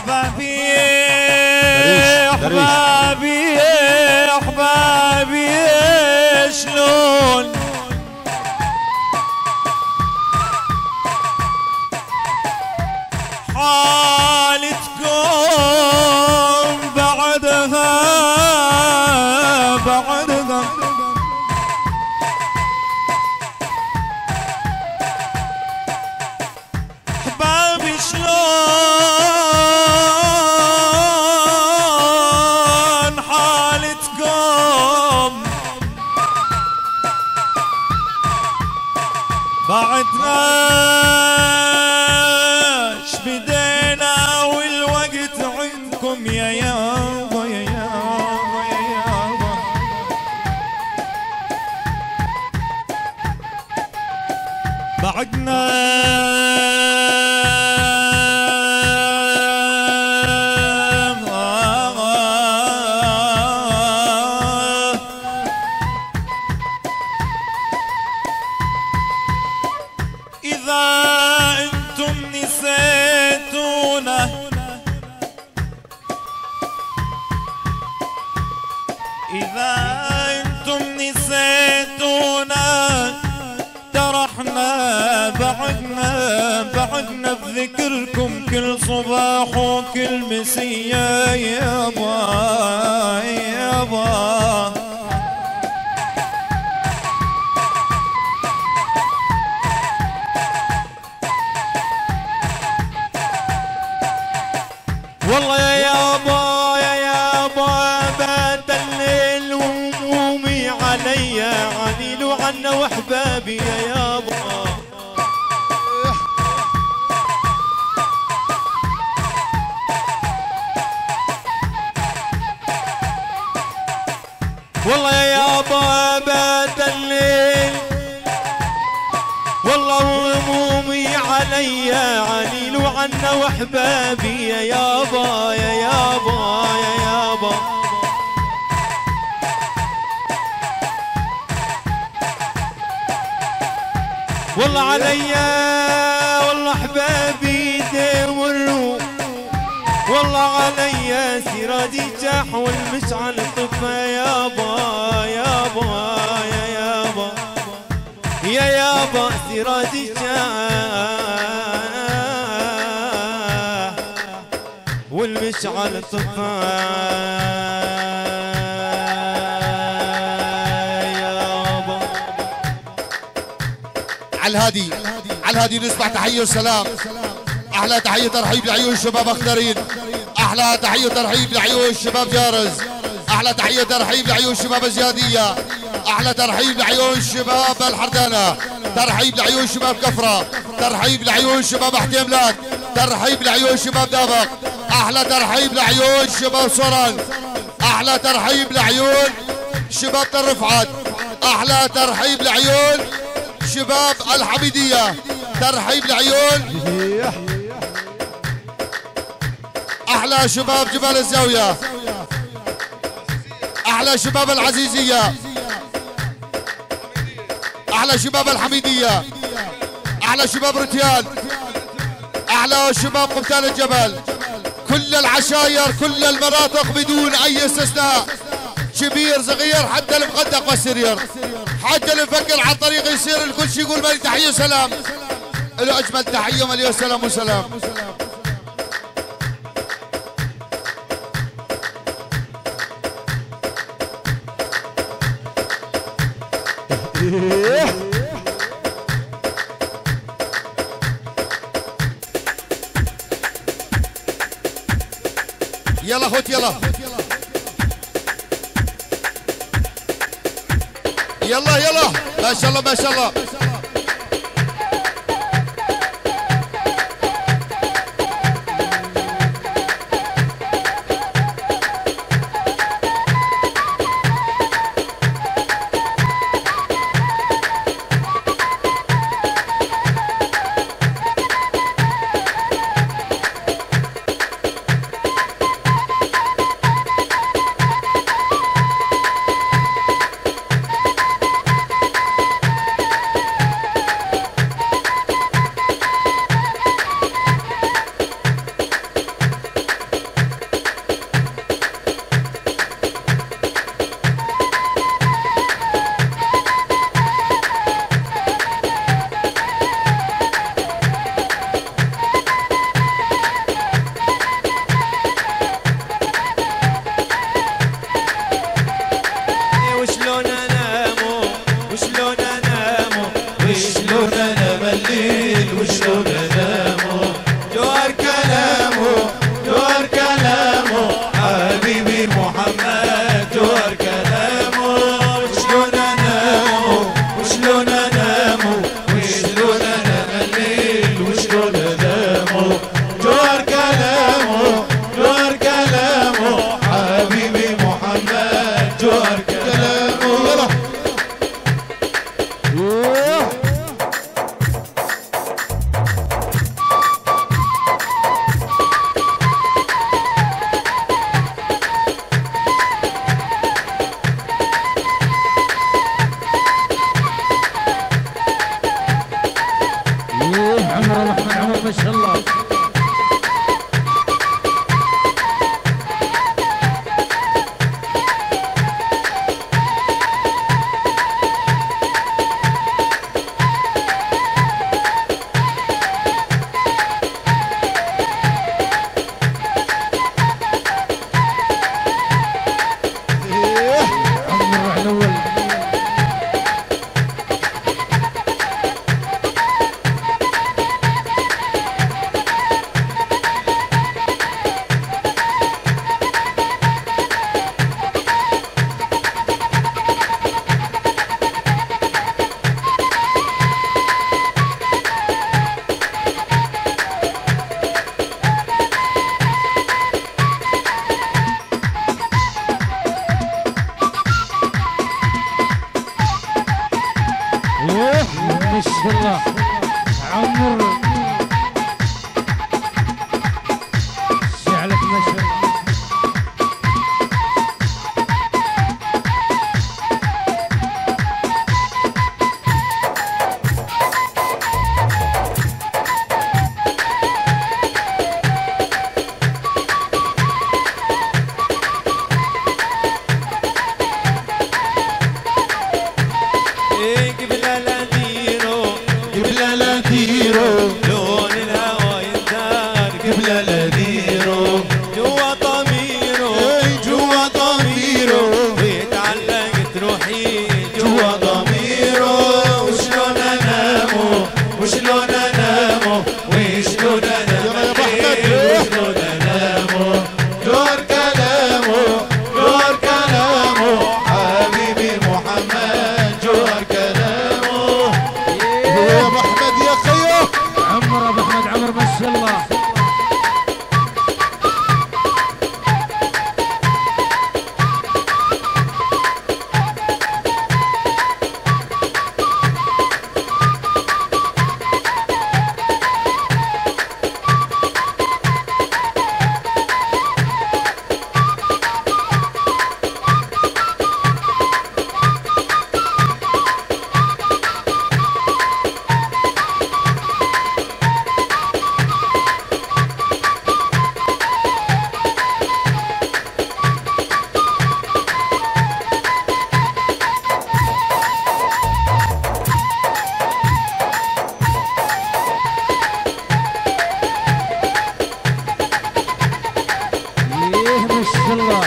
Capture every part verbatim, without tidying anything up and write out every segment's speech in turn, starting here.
احبابي احبابي احبابي شلون حالتكم بعدها بعدها احبابي شلون حالتكم بعدنا بدينا والوقت عندكم يا يابا يا يابا يا يابا بعدنا إذا أنتم نسيتونا إذا أنتم نسيتونا ترى احنا بعدنا بعدنا بذكركم كل صباح وكل مسية يابا يابا والله يا يابا يا يابا بات الليل وهمومي علي عنيل وعنا واحبابي يا يابا والله يا يابا بات الليل والله همومي علي عنيل وعنا واحبابي يا يابا يا يابا يا يابا والله علي والله احبابي دمروا والله علي سيرادي جاح والمشعل طفى يابا يابا يا يابا يا يابا سيرادي جاح والمشعل طفى يابا. على الهادي على الهادي نسمع تحية وسلام. احلى تحية ترحيب لعيون الشباب اخضرين، احلى تحية ترحيب لعيون الشباب جارز، احلى تحية ترحيب لعيون الشباب الزيادية، احلى ترحيب لعيون الشباب الحردانة، ترحيب لعيون شباب كفرة، ترحيب لعيون شباب حتيملات، ترحيب لعيون شباب دابق، احلى ترحيب لعيون شباب صوران، احلى ترحيب لعيون شباب الرفعات، احلى ترحيب لعيون شباب الحميدية، ترحيب لعيون احلى شباب جبال الزاوية، احلى شباب العزيزية، احلى شباب الحميدية، احلى شباب رتيان، احلى شباب قبطان الجبل، كل العشاير كل المناطق بدون اي استثناء، كبير صغير حتى المقدق والسرير، حتى اللي مفكر على الطريق يصير الكل شيء يقول مالي تحية وسلام، له اجمل تحية مليون سلام وسلام. يلا خوت يلا يلا يلا ما شاء الله ما شاء الله. وشلون انامه جوهر كلامه جوهر كلامه حبيبي محمد جوهر كلامه وشلون انامه وشلون انامه وشلون انام الليل وشلون انامه جوهر كلامه جوهر كلامه حبيبي محمد جوهر كلامه عمر محمد عمر ما شاء الله. ما شاء الله عمر شعلك ما شاء الله. لون الهوى يندار قبل لديره جوا ضميره جوا ضميره ويتعلقت روحي جوا ضميره وشلون انامه وشلون انامه وشلون انامه وشلون انامه جوهر كلامه جوهر كلامه حبيبي محمد جوهر كلامه يا ابو احمد يا خيو عمر ابو احمد عمر ما شاء الله. ما شاء الله.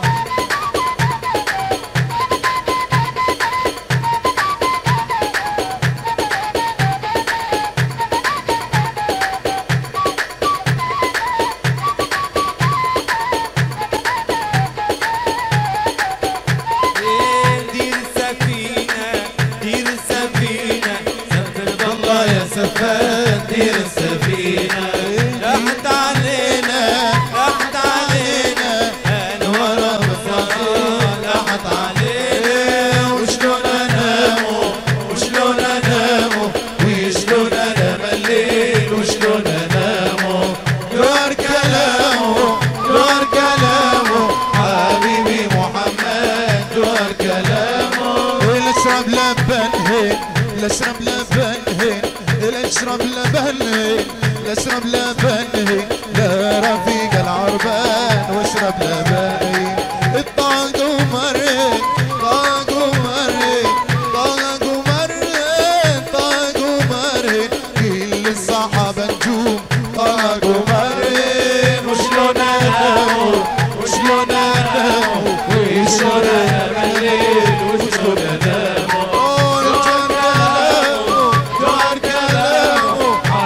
دير السفينة دير السفينة سفر بالله يا سفان دير السفينة راحت علينا راحت علينا أنوار بصران راحت علينا وشلون أنامو وشلون أنامو وشلون أنام الليل وشلون أنامو جوهر كلامه جوهر كلامه حبيبي محمد جوهر كلامه اشرب لبن هين اشرب لبن هين اشرب لبن هين اشرب لبن هين لا رفيق العربان واشرب لبن هين الطاق ومرين طاق ومرين طاق ومرين طاق ومرين كل الصحابة نجوم طاق ومرين وشلون أنامو وشلون أنامو وشلون أنام الليل وشلون أنامو جوهر كلامه جوهر كلامه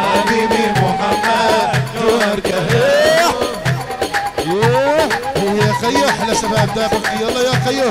احلى شباب دابخ يلا يا خيو.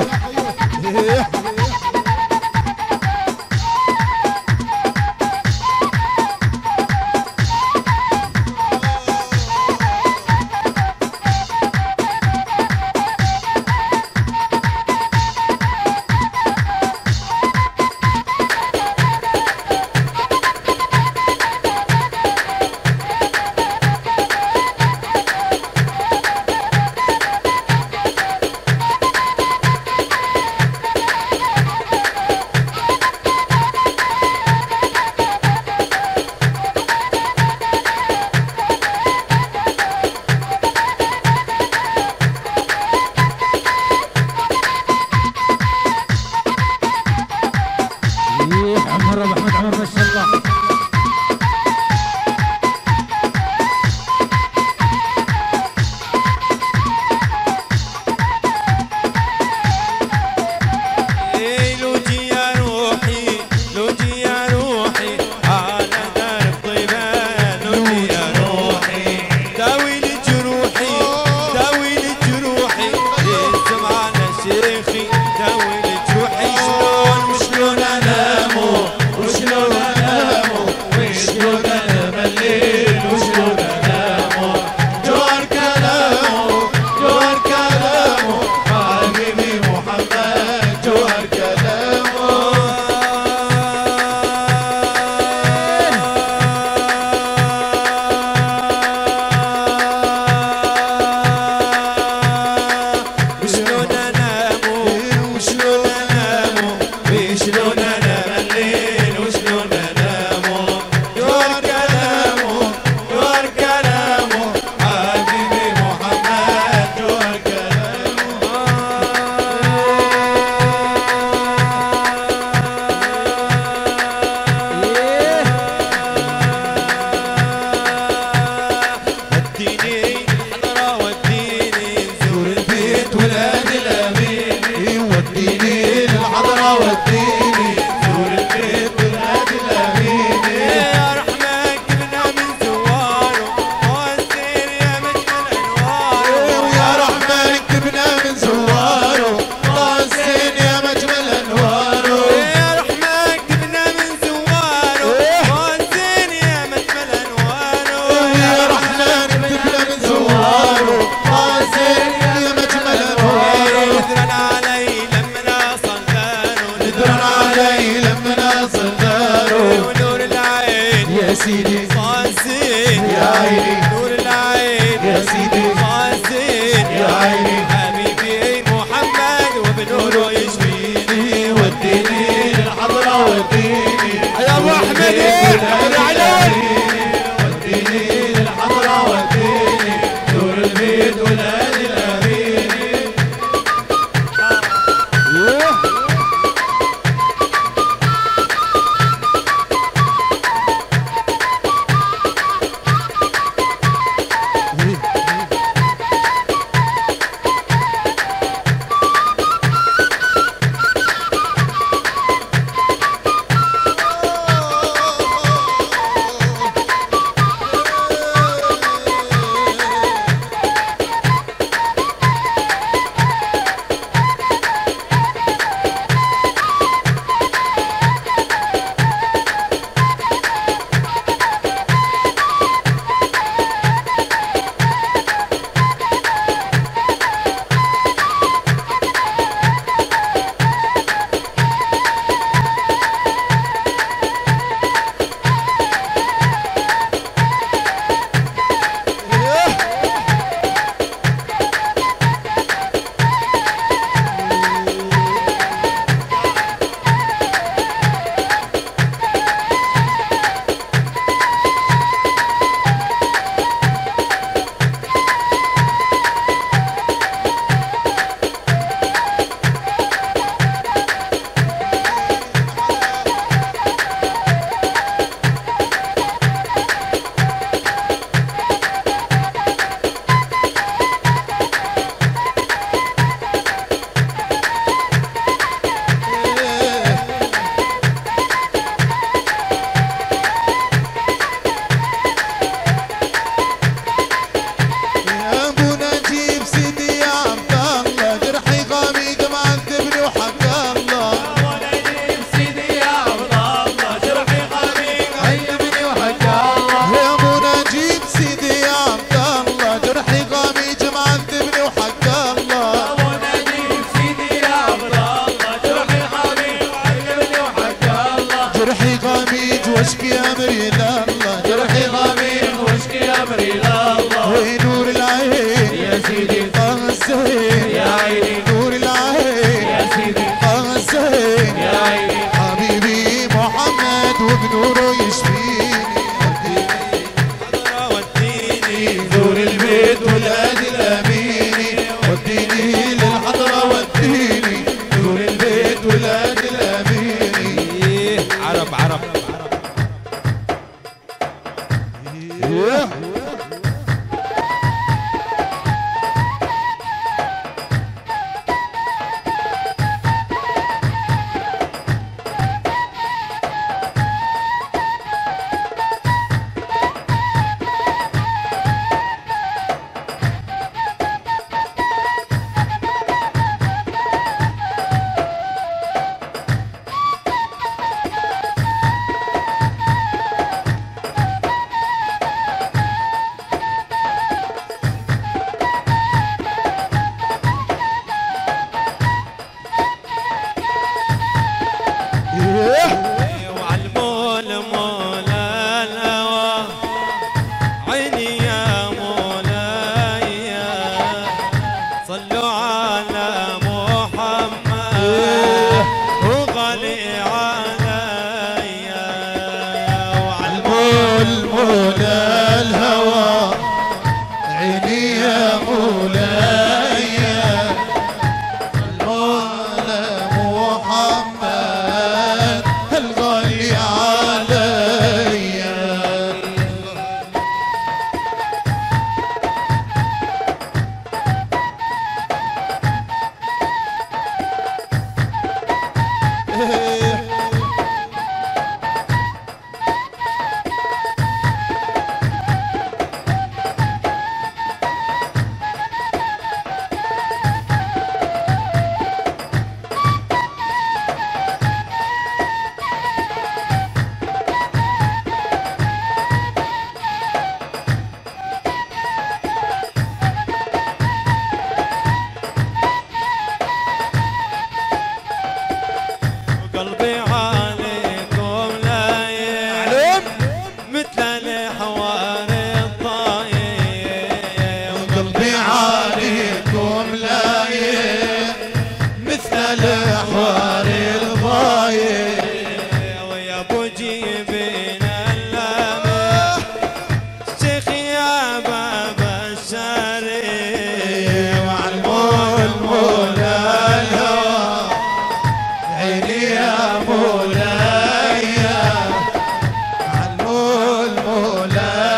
مولاي علموا المولاي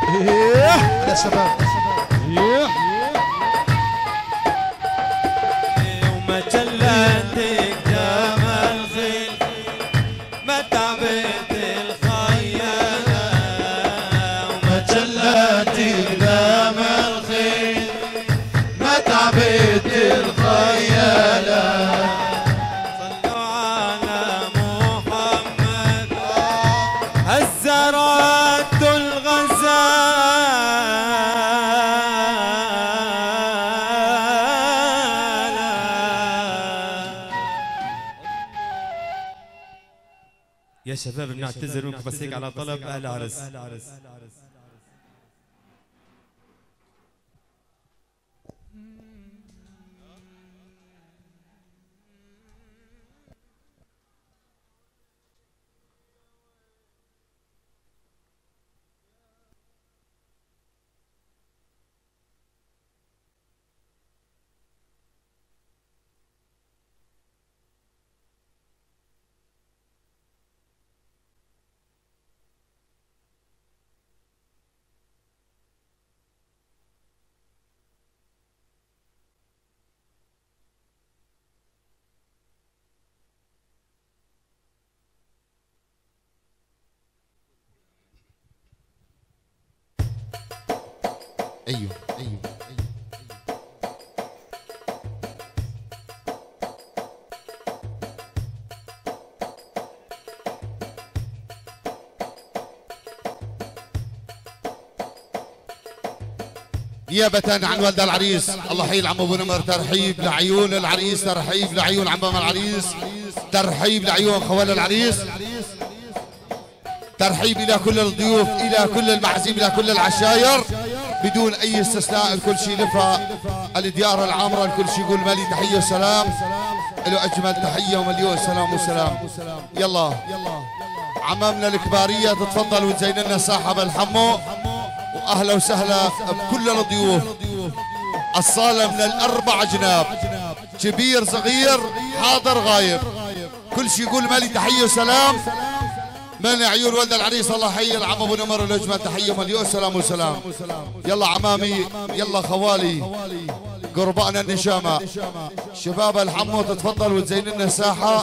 يا شباب وما جلتك دام الخيل ما تعبت الخيالة وما جلتك دام الخيل ما تعبت الخيالة صلوا على محمد الزرعة الغزالة. يا شباب بنعتذر منكم بس هيك على طلب اهل العرس. ايوه ايوه نيابة عن والد العريس الله يحيي العم ابو نمر، ترحيب لعيون العريس، ترحيب لعيون عمام العريس، ترحيب لعيون خوال العريس، ترحيب الى كل الضيوف، الى كل المعازيم، الى كل العشاير بدون اي استثناء. الكل شيء لفها الديار العامرة، الكل شيء يقول مالي تحية وسلام، له اجمل تحية ومليون سلام وسلام. يلا عمامنا الكبارية تتفضل وتزين لنا ساحة بالحمو، واهلا وسهلا بكل الضيوف. الصالة من الاربع جناب، كبير صغير حاضر غايب، كل شيء يقول مالي تحية وسلام من عيون ولد العريس. الله يحيي العم ابو نمر الاجمل تحيه مليون سلام وسلام. يلا عمامي، يلا خوالي، قربائنا النشامه، شباب الحمو تتفضل وتزين لنا ساحه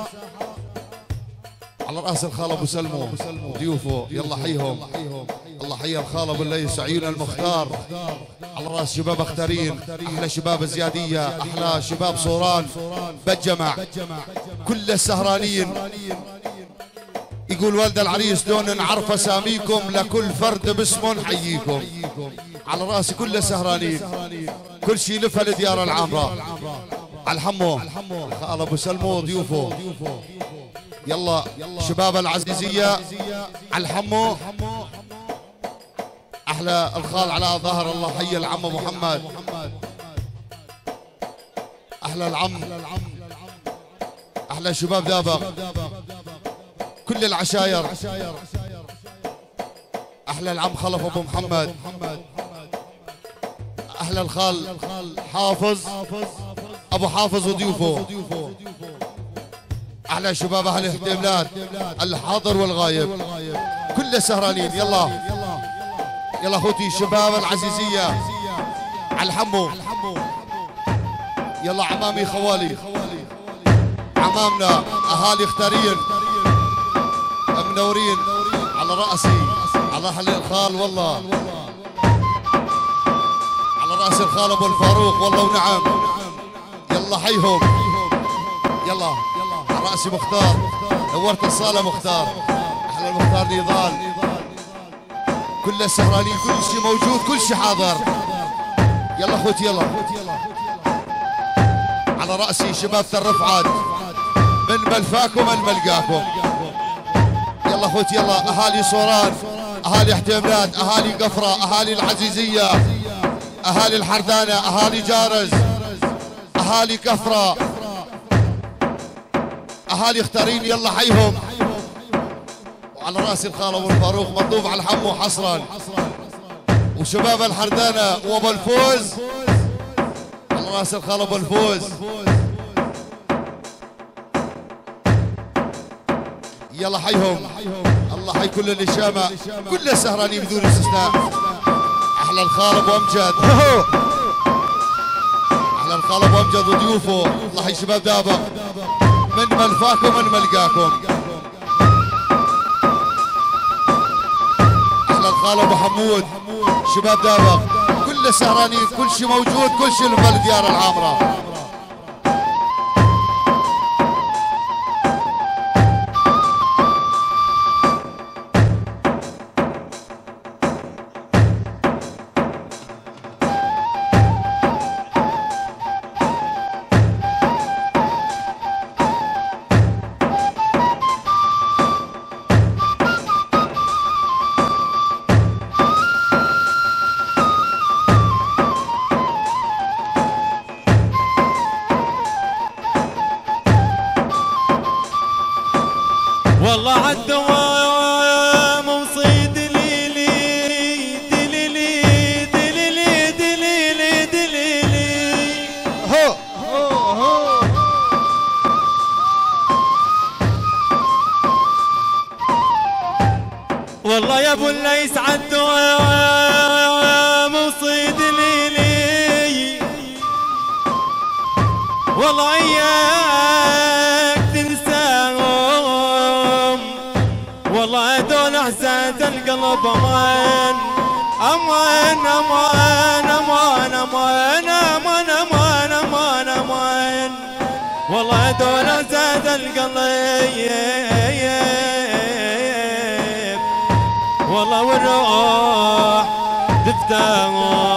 على راس الخال ابو سلمو وضيوفه. يلا حيهم، الله حي الخال ابو الليث عيون المختار على راس شباب اختارين، احلى شباب زياديه، احلى شباب صوران بالجمع، كل السهرانين. يقول والد العريس دون نعرف اساميكم لكل فرد باسم نحييكم. على راسي كل السهرانين، كل شيء لفها لديار العامرة. على الحمو الخال ابو سلمو وضيوفه. يلا شباب العزيزية على الحمو، احلى الخال على ظهر الله حي العم ابو محمد، احلى العم، احلى شباب دابق، كل العشاير، احلى العم خلف ابو محمد، احلى الخال حافظ ابو حافظ وضيوفه، احلى شباب اهل الاحتمالات الحاضر والغايب، كل السهرانين. يلا يلا اخوتي شباب العزيزيه على الحمو. يلا عمامي خوالي، عمامنا اهالي اختارين منورين على راسي، على اهل الخال والله، على راس الخال ابو الفاروق والله ونعم. يلا حيهم، يلا على راسي مختار، نورت الصاله مختار، احلى المختار نضال، كل السهرانين، كل شيء موجود، كل شيء حاضر. يلا اخوتي يلا على راسي شباب الرفعات من ملفاكم من ملقاكم. يلا اخوتي يلا اهالي صوران، اهالي احتمالات، اهالي قفره، اهالي العزيزيه، اهالي الحردانه، اهالي جارز، اهالي كفره، اهالي اختارين. يلا حيهم، وعلى راس الخال ابو الفاروق مطلوب على الحمو حصرا، وشباب الحردانه وابو الفوز على راس الخال ابو الفوز. يلا حيهم، الله حي كل النشامة كل سهرانين بدون استثناء. احلى الخالب وامجد، احلى الخالب وامجد وضيوفه. الله حي شباب دابق من ملفاكم من ملقاكم. احلى الخالب وحمود شباب دابق كل سهرانين كل شيء موجود كل شيء بالديار العامرة. والله عالدوام وصيد دليلي دليلي دليلي دليلي دليلي هو هو هو والله يا ابو الليث عالدوام وصيد دليلي والله اياك تنساهم والله هدول احساس القلب امان امان امان امان امان امان امان امان امان والله هدول احساس القلب والله والروح تفتح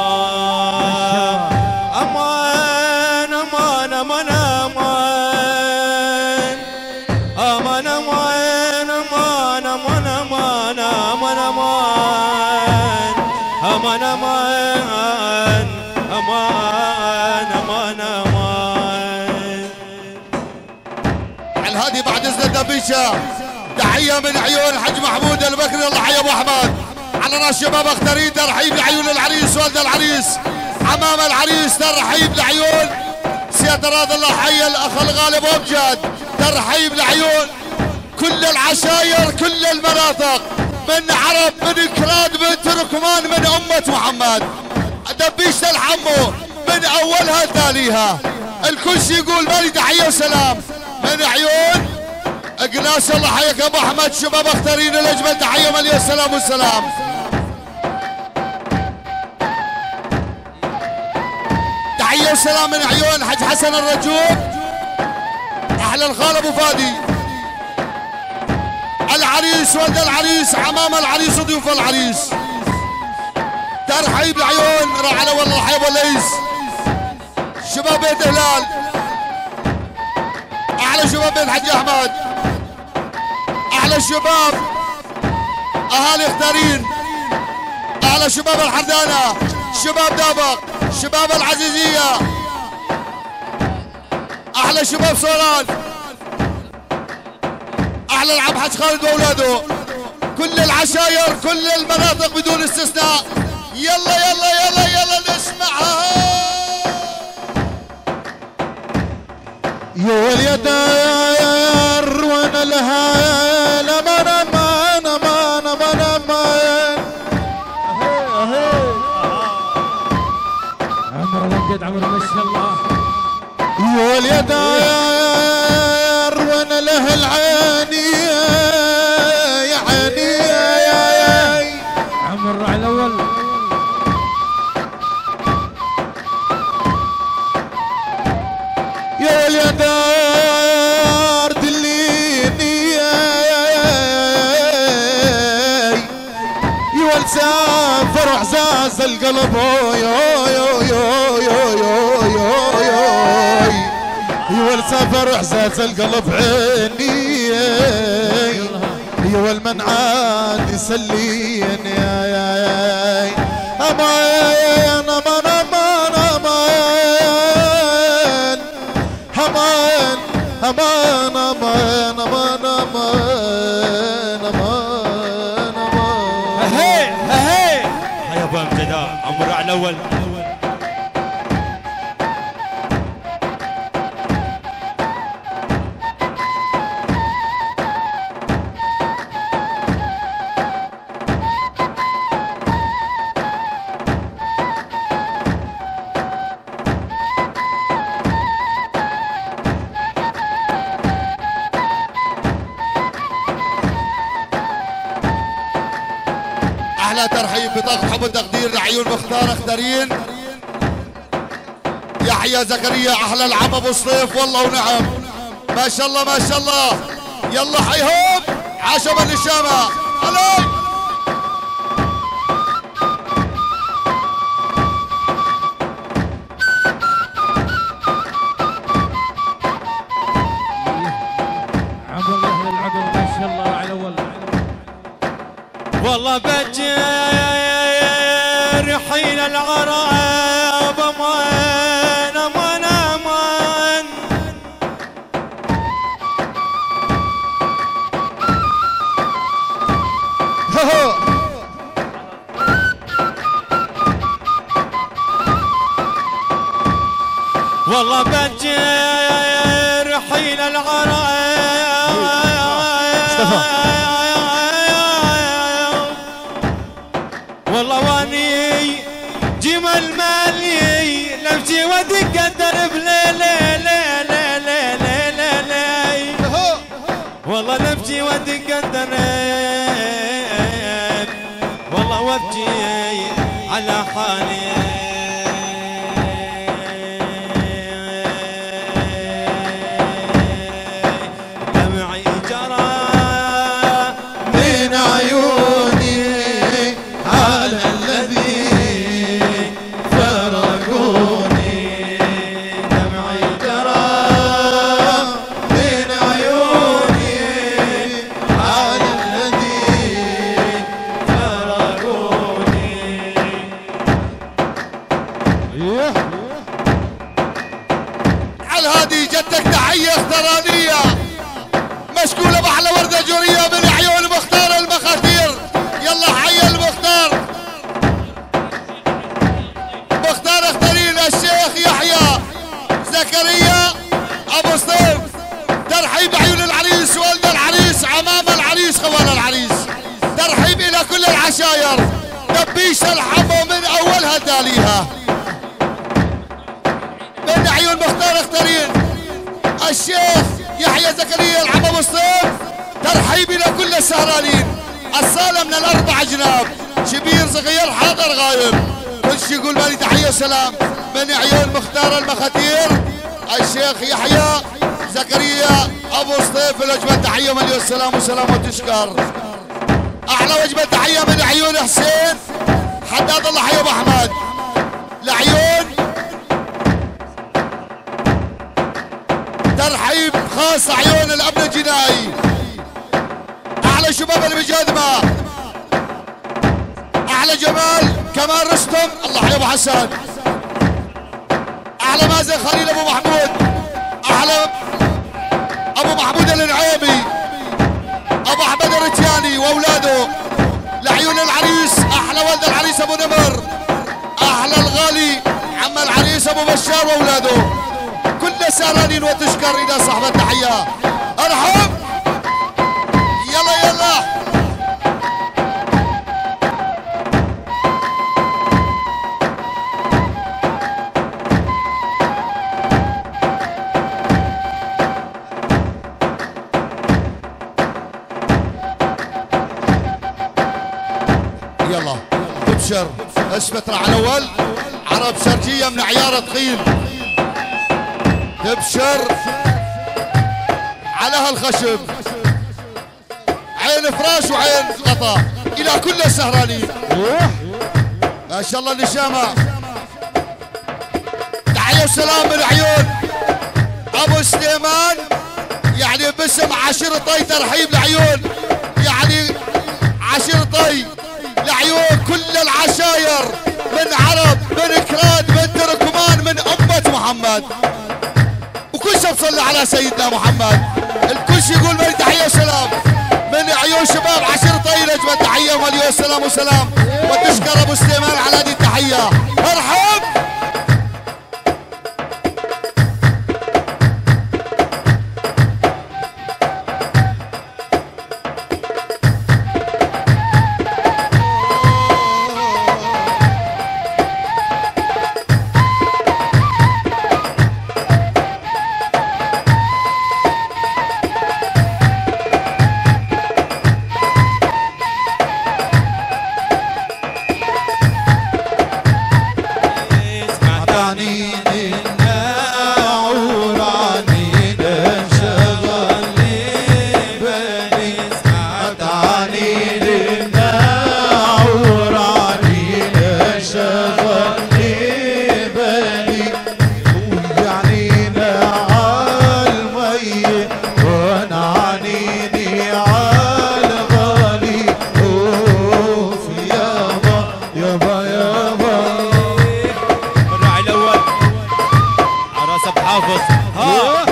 امان امان امان امان امان امان امان امان امان امان امان امان امان امان امان امان. على الهادي بعد اذن الدبيشه تحيه من عيون حج محمود البكري. الله حي ابو احمد على راس شباب اختارين. ترحيب لعيون العريس والد العريس امام العريس. ترحيب لعيون سيادة راد الله حي الاخ الغالب وامجد. ترحيب لعيون كل العشاير كل المناطق من عرب من كراد من تركمان من امة محمد. دبيشة الحمو من اولها لتاليها الكل شي يقول مالي تحيه وسلام من عيون اقناس. الله حيك ابو احمد شباب اختارين الاجمل. تحيه مليون السلام والسلام. تحيه وسلام من عيون حج حسن الرجوب احلى الخال ابو فادي. العريس ولد العريس عمام العريس وضيوف العريس. ترحيب لعيون راعي والله حي ابو ليس شباب بيت هلال. احلى شباب بيت حج احمد. احلى شباب اهالي اختارين. احلى شباب الحردانه شباب دابق شباب العزيزيه. احلى شباب صوران. احلى العم حج خالد واولاده. كل العشاير كل المناطق بدون استثناء. يلا يلا يلا يلا نسمعها. يا واليدار وانا لها لمن امان امان امان امان. عمر وقد عمر ما شاء الله. يا واليدار وانا لها العيني يا عيني يا عمر على الاول. يا واليدار دليني يا والسافر اعزاز القلب يا يا يا يا يا يا يا والسافر اعزاز القلب عيني يا والمنعاد يسلين يا يا امان امان امان امان امان امان امان امان امان امان امان. هي هي هيا ابو امجد عمر على الاول. بطاقة حب التقدير لعيون مختار اختارين يحيى زكريا احلى العم ابو صيف والله ونعم ما شاء الله ما شاء الله يلا حيهم عشم النشامة علي عمر يحيى العقل ما شاء الله على اول والله بجير حين العرب امان امان امان والله بجير حين العرب والله واني جمل مالي لمشي ودق الدرب ليلي ليلي ليلي ليلي والله لمشي ودق الدرب والله وابكي على حالي دمعي جرى من عيوني على الذي فرقوني دمعي جرى من عيوني على الذي فرقوني على هادي جدك تحية اخترانية مشكولة بأحلى وردة جورية من عيون مختار المخاتير يلا حي المختار مختار اختارين الشيخ يحيى زكريا ابو صيف ترحيب عيون العريس والد العريس عمام العريس خوال العريس ترحيب الى كل العشاير دبيش الحمو من اولها تاليها من عيون مختار اختارين الشيخ يحيى زكريا العم ابو صيف ترحيب الى كل السهرانين الصالة من الاربع جناب شبير صغير حاضر غايب كل شي يقول مالي تحية وسلام من عيون مختار المخاتير الشيخ يحيى زكريا ابو صيف الوجبة تحية مليون سلام وسلام وتشكر احلى وجبة تحية من عيون حسين حداد الله حي ابو احمد لعيون ترحيب خاص عيون الامن الجنائي احلى شباب المجادمة احلى جمال كمال رستم الله يا ابو حسن احلى مازن خليل ابو محمود احلى ابو محمود النعيمي ابو احمد الرتياني واولاده لعيون العريس احلى ولد العريس ابو نمر احلى الغالي عم العريس ابو بشار واولاده كل سهرانين وتشكر الى صاحب التحيه ارحب يلا يلا يلا تبشر اثبت على الاول عرب شرجيه من عيار ثقيل تبشر على هالخشب عين فراش وعين غطا الى كل السهرانين ما شاء الله النشامه تحيه وسلام من عيون ابو سليمان يعني باسم عشير طي ترحيب لعيون يعني عشير طي لعيون كل العشاير من عرب من كراد من تركمان من امه محمد وكل شيء صلى على سيدنا محمد الكل شيء يقول ملي تحيه وسلام من عيون شباب عشير طي اجمل تحيه ومليون سلام وسلام وتشكر ابو سليمان على هذه التحيه ارحب يابا يابا الراعي الاول عراس ابو حافظ ها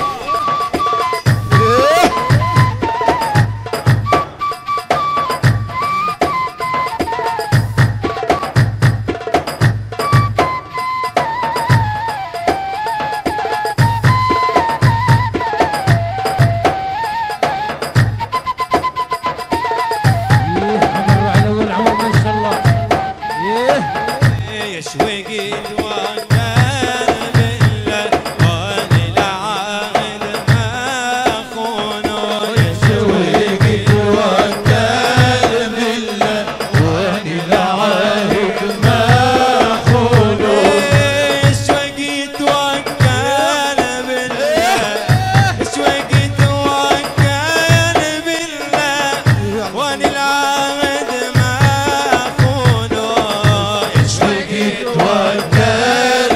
توكل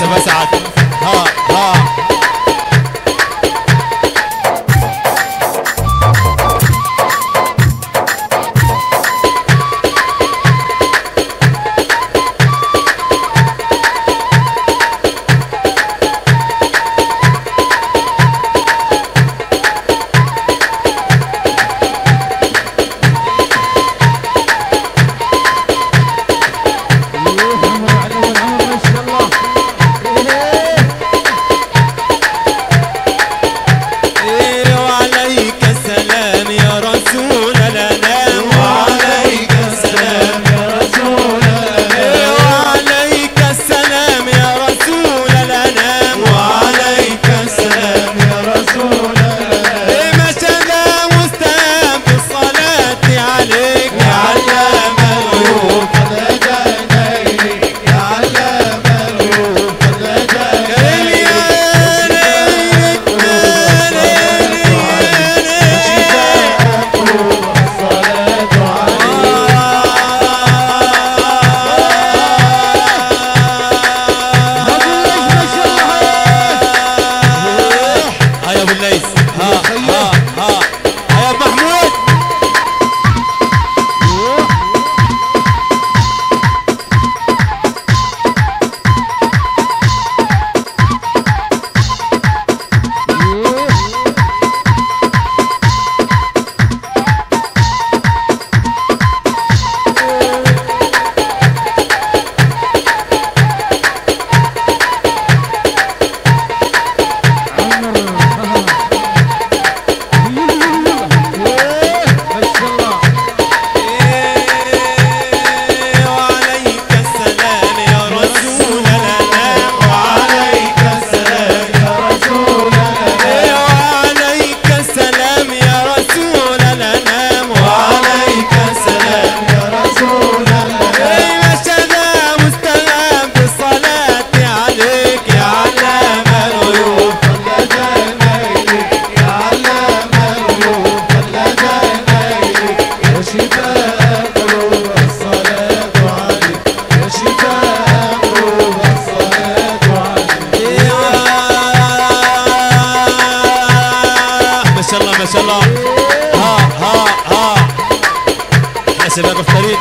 يوسف اسعد. ها ها ما شاء الله. ها ها ها احنا شباب الطريق.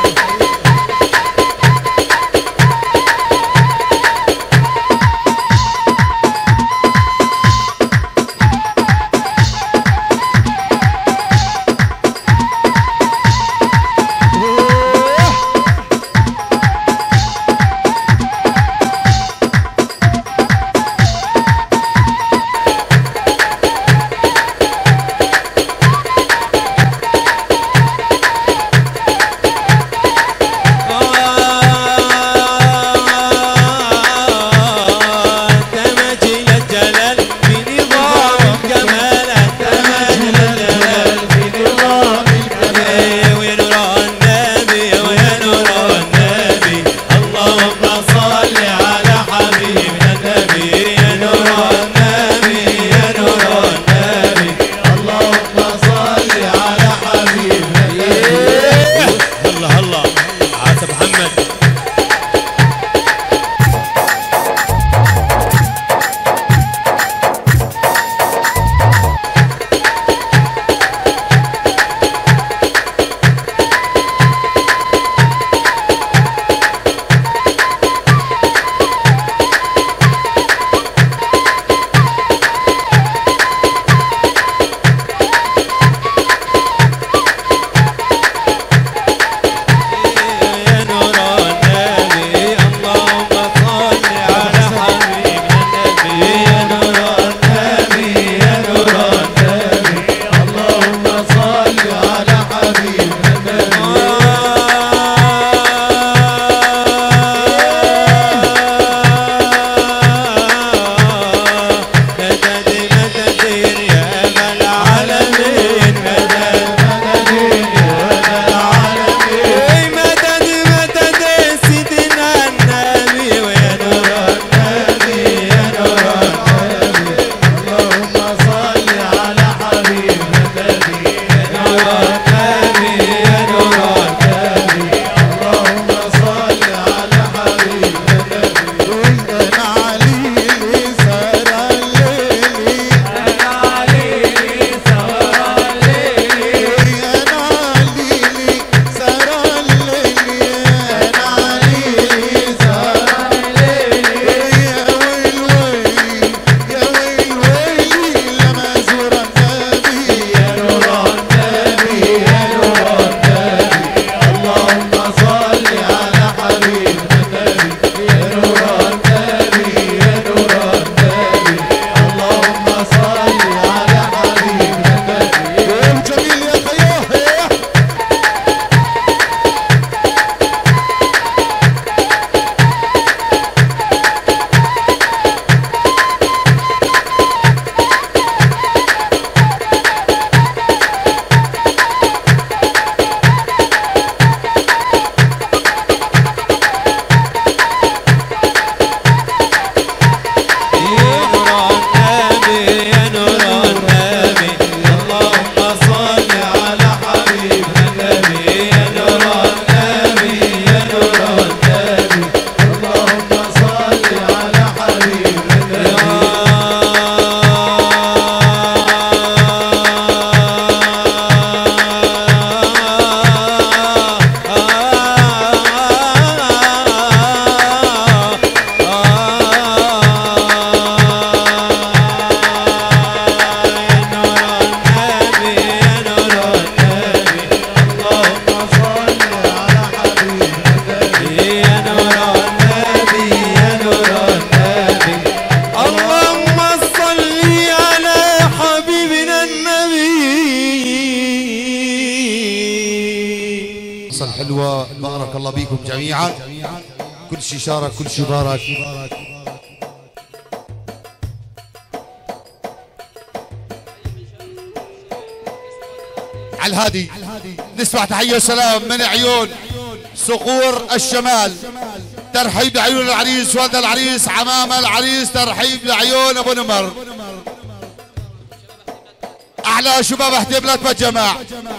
الله بيكم جميعا. كل شي شارك كل شي بارك. على الهادي نسمع تحية وسلام من عيون صقور الشمال. ترحيب لعيون العريس والد العريس عمام العريس. ترحيب لعيون ابو نمر. احلى شباب احتفالات بالجماع.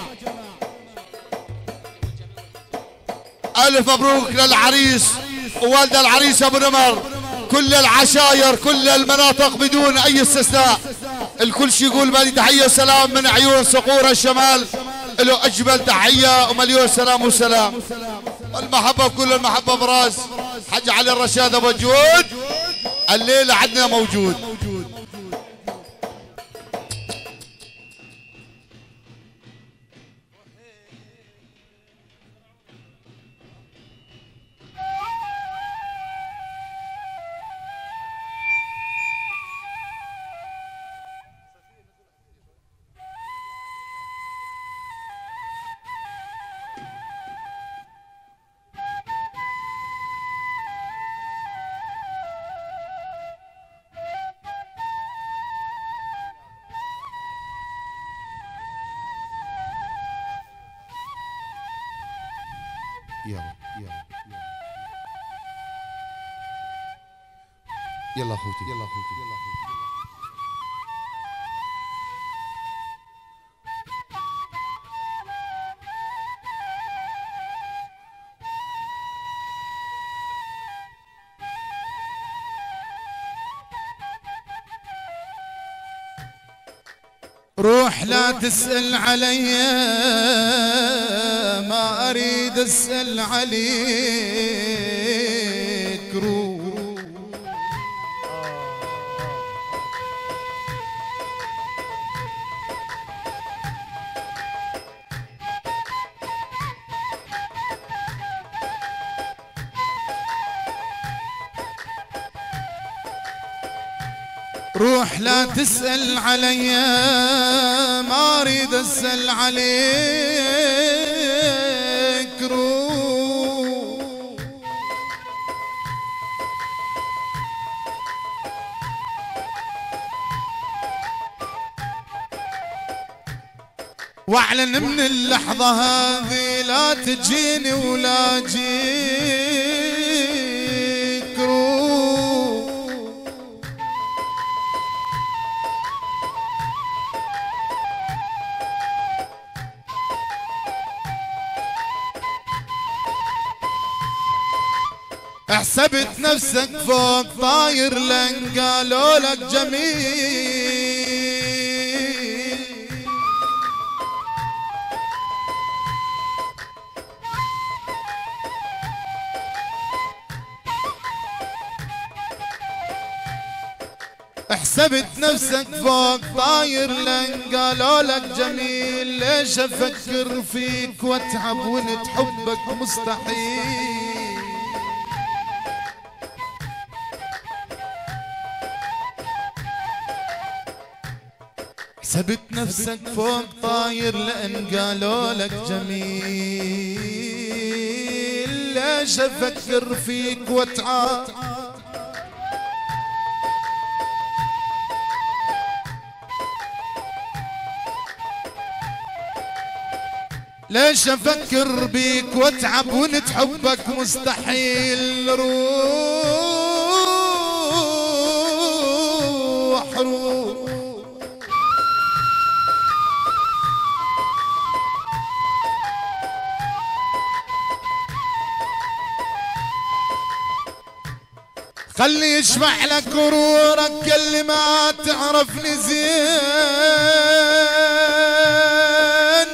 الف مبروك للعريس ووالد العريس ابو نمر. كل العشاير كل المناطق بدون اي استثناء الكل شي يقول مالي تحيه وسلام من عيون صقور الشمال. له اجمل تحيه ومليون سلام وسلام. المحبه كل المحبه براس حج علي الرشاد ابو جود. الليله عندنا موجود. يلا يلا يلا اخوتي يلا اخوتي يلا اخوتي. روح لا تسأل علي ما أريد أسأل عليك. روح روح لا تسأل علي ما أريد أسأل عليك. روح واعلن من اللحظة هذه لا تجيني ولا جيك. روح حسبت نفسك فوق طاير لن قالوا لك جميل. حسبت نفسك فوق طاير لن قالوا لك جميل. ليش افكر فيك واتعب وانت حبك مستحيل. حسبت نفسك فوق طاير لأن قالوا لك جميل. ليش أفكر فيك واتعب ليش أفكر بيك واتعب وانت حبك مستحيل. روح روح خلي يشبع لك غرورك اللي ما تعرفني زين.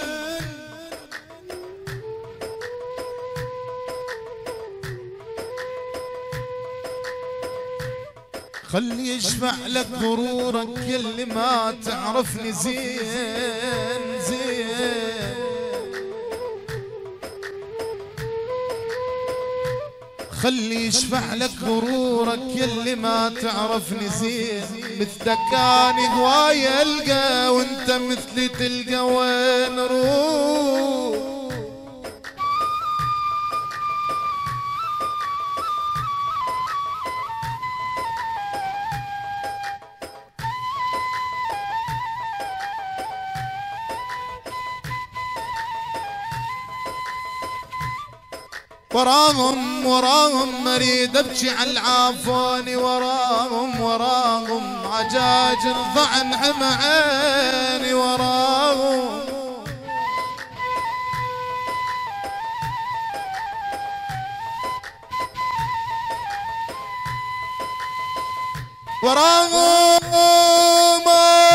خلي يشبع لك غرورك اللي ما تعرفني زين زين. خلي يشفع لك غرورك يلي ما تعرفني زين. مثلك اني هواية القى وانت مثلي تلقى وين. روح وراهم وراهم اريد ابكي على العافوني وراهم وراهم عجاج الضعن حمى عيني وراهم وراهم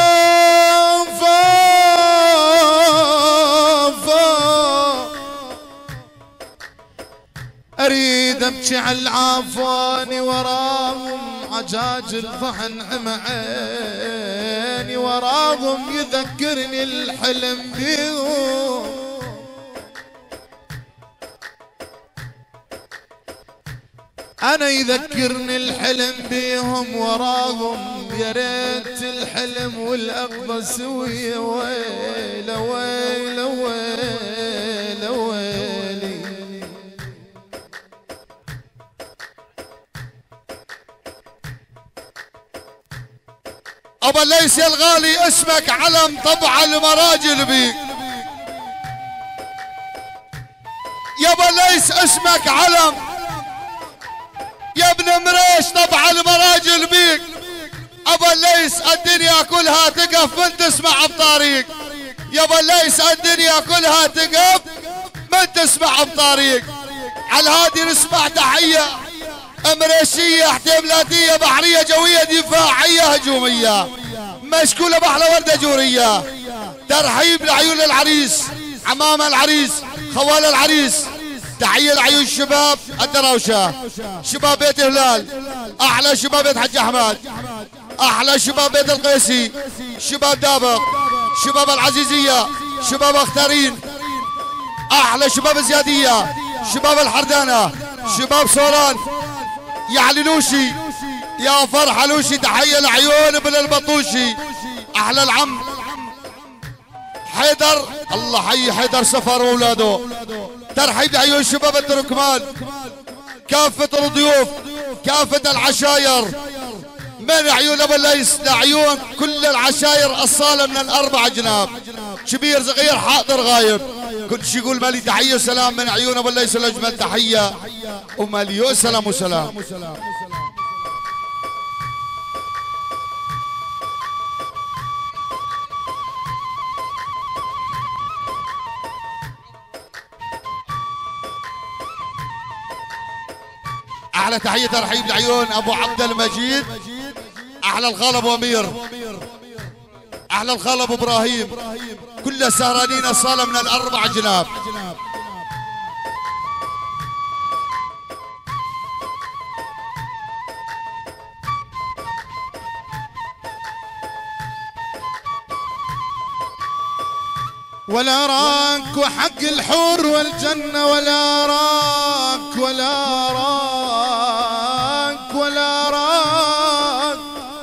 اريد ابكي على العافوني وراهم عجاج الضحن حمى عيني وراهم يذكرني الحلم بيهم انا يذكرني الحلم بيهم وراهم يا ريت الحلم والاقضى سويه ويل ويل ويل ويلي ابا ليس يا الغالي اسمك علم طبع المراجل بيك يا ابا ليس اسمك علم يا ابن مريش طبع المراجل بيك ابا ليس الدنيا كلها تقف من تسمع بطريق يا ابا ليس الدنيا كلها تقف من تسمع بطريق على الهادي نسمع تحيه مريشيه احتمالاتيه بحريه جويه دفاعيه هجوميه مشكوله باحلى ورده جوريه ترحيب لعيون العريس عمام العريس خوال العريس تحيه لعيون الشباب الدراوشه شباب بيت هلال احلى شباب بيت حج احمد احلى شباب بيت القيسي شباب دابق شباب العزيزيه شباب اختارين احلى شباب الزياديه شباب الحردانه شباب صوران يا علي لوشي يا فرحه لوشي تحيه لعيون ابن البطوشي احلى العم حيدر الله حي حيدر سفر واولاده ترحيب لعيون شباب التركمان كافه الضيوف كافه العشاير من عيون ابو الليث لعيون كل العشاير الصاله من الاربع جناب كبير صغير حاضر غايب كل شي يقول مالي تحيه وسلام من عيون ابو الليث الاجمل تحيه ومالي سلام وسلام احلى تحيه ترحيب لعيون ابو عبد المجيد احلى الخال ابو امير احلى الخال ابو ابراهيم كل سهرانين الصاله من الاربع جناب ولا راك وحق الحور والجنة ولا راك ولا راك ولا راك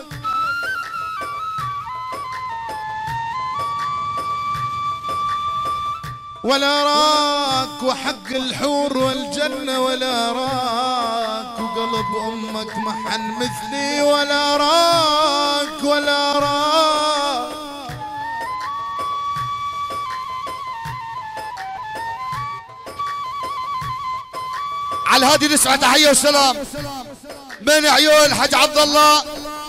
ولا راك وحق الحور والجنة ولا راك وقلب أمك محن مثلي ولا راك ولا راك على الهادي نسمع تحيه وسلام من عيون حج عبد الله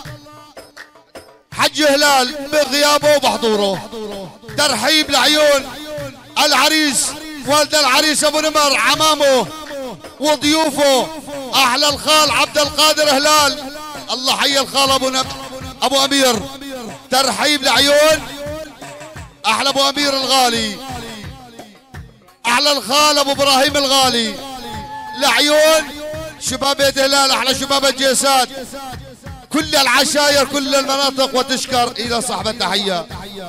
حج هلال بغيابه وبحضوره ترحيب لعيون العريس والد العريس ابو نمر عمامه وضيوفه احلى الخال عبد القادر هلال الله حي الخال ابو نمر ابو امير ترحيب لعيون احلى ابو امير الغالي احلى الخال ابو ابراهيم الغالي لعيون شباب بيت هلال احلى شباب الجيسات كل العشاير كل المناطق وتشكر الى صاحب التحيه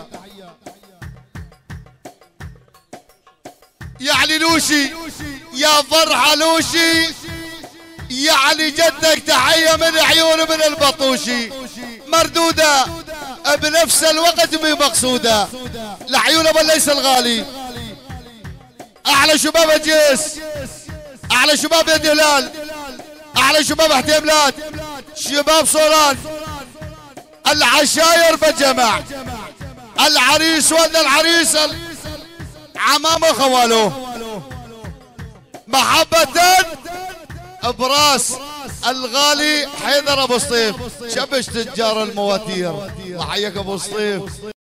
يا علي لوشي يا فرحه لوشي يا علي جدك تحيه من عيون من البطوشي مردوده بنفس الوقت بمقصوده لعيون ابو الليث الغالي احلى شباب الجيس احلى شباب بيت هلال احلى شباب احتمالات شباب صوران العشاير بجمع العريس ولا العريس عمامه خواله محبة براس الغالي حيدر ابو سطيف، شبش تجار المواتير. وحياك ابو سطيف.